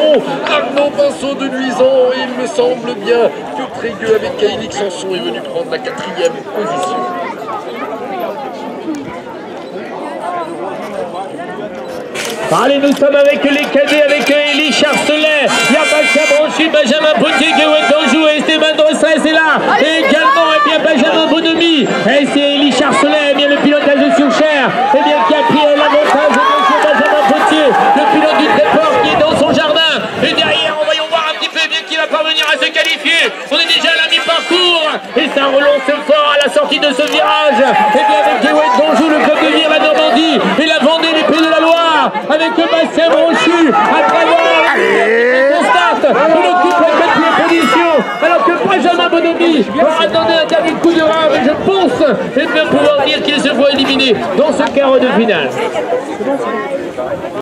Nuison. Arnaud Pinceau de Nuison. Et il me semble bien que Trégueux avec Kaïlik Sanson est venu prendre la 4e position. Allez, nous sommes avec les cadets, avec Élie Charcelet. Il y a Bastien Branchu, Benjamin Potier, Gwen Danjou et Esteban Drossès est là. Et également, bien Benjamin Bonhomie. Et c'est Élie Charcelet, bien le pilotage de Surcher. Et bien qui a pris l'avantage de Benjamin Potier, le pilote du Tréport qui est dans son jardin. Et derrière, voyons voir un petit peu bien qui va parvenir à se qualifier. On est déjà à la mi-parcours. Et ça relance fort à la sortie de ce virage. Et bien avec Gwen Danjou, le club de Vire, la Normandie et la Vendée, les Pays de la Loire. Avec Bastien Branchu, à travers constate, il occupe la 4e position, alors que Benjamin Bonhomie aura donné un dernier coup de rein, mais je pense et bien pouvoir dire qu'il se voit éliminé dans ce quart de finale.